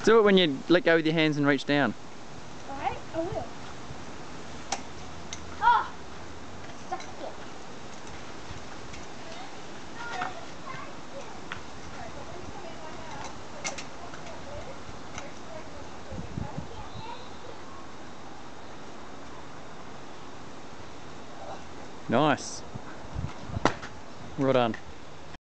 Do it when you let go with your hands and reach down. Alright, I will. Ah! Stuck it. Nice. Well done.